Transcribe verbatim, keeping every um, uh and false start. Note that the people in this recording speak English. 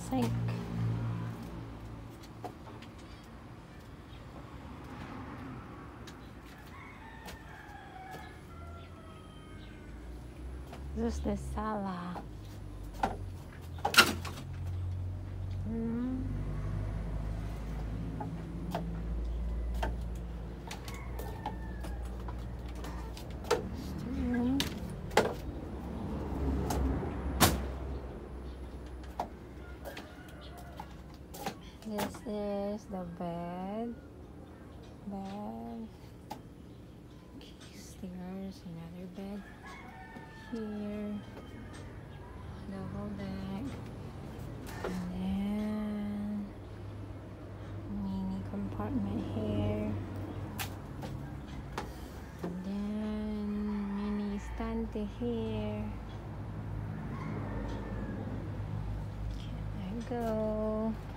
sink. This is the sala. Hmm. Room. This is the bed. Bed. Stairs, another bed here. Double deck. And then mini compartment here. And then mini stand here. There you go.